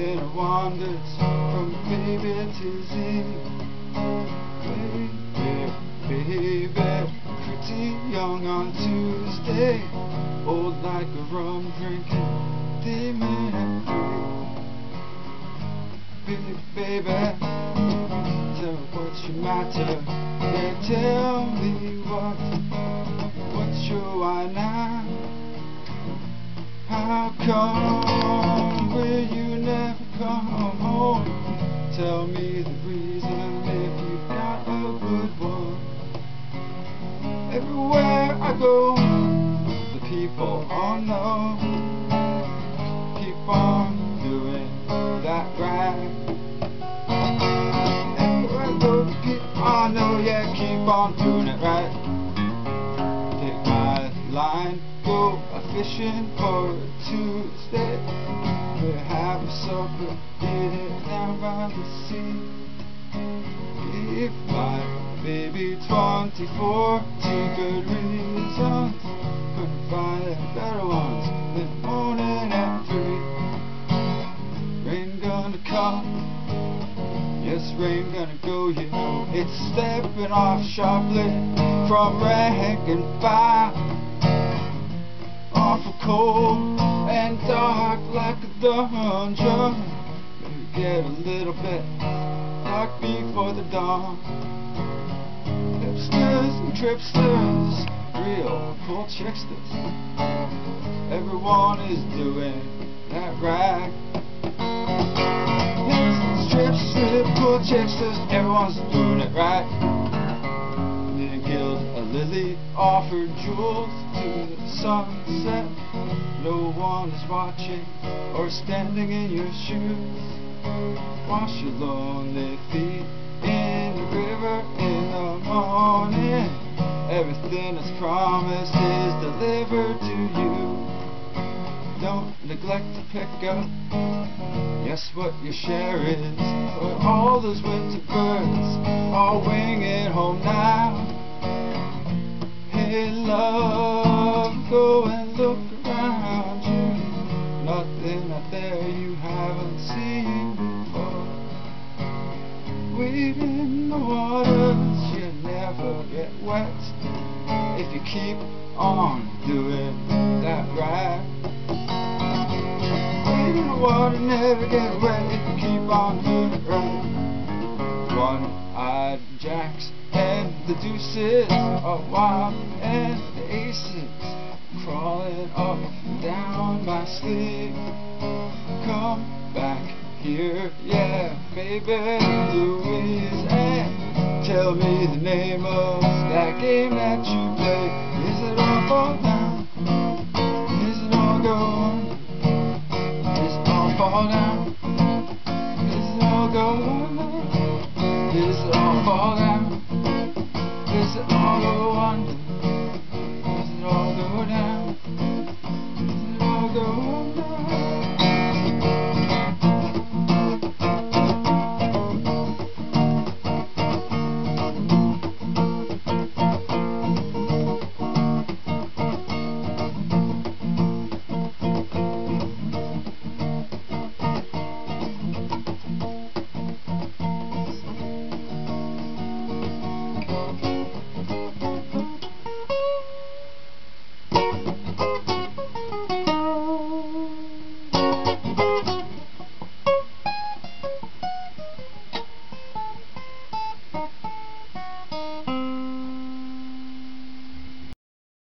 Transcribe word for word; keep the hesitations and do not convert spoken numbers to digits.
in our wanders from baby to Z. Baby, baby, pretty young on Tuesday, old like a rum drinking demon free. Baby, baby, tell me what's your matter. Yeah, tell me what, what's your why now? How come will you never come home? Tell me the reason if you've got a good one. Everywhere I go, the people all know. Keep on doing that rag. Everywhere I go, the people all know. Yeah, keep on doing it right. Take my line, go a-fishing for a Tuesday. We have a supper, get it down by the sea. If my baby twenty-four, two good reasons, couldn't find better ones than morning at three. Rain gonna come, yes, rain gonna go, you know. It's stepping off sharply from rank and file, awful cold and dark like a dungeon. Maybe get a little bit dark before the dawn. Hipsters and tripsters, real cool chicksters, everyone is doing that rag. Hipsters, tripsters, cool chicksters, everyone's doing it right. Didn't gild a lily, offered jewels to the sunset. No one is watching or standing in your shoes. Wash your lonely feet in the river in the morning. Everything that's promised is delivered to you. Don't neglect to pick up, yes, what your share is. For all those winter birds are winging home now. Hey love, go and look around you. Nothing out there you haven't seen before. Wade in the waters, you never get wet if you keep on doing that right. Wade in the water, never get wet if you keep on doing it right. One-eyed jacks and the deuces are wild, and the aces crawling up and down my sleeve. Come back here, yeah, baby Louise, and tell me the name of that game that you play. Is it all fall down? Is it all go on? Is it all fall down? Is it all go on? Is it all fall down? Is it all go under? Does it all go down? Does it all go under? Okay.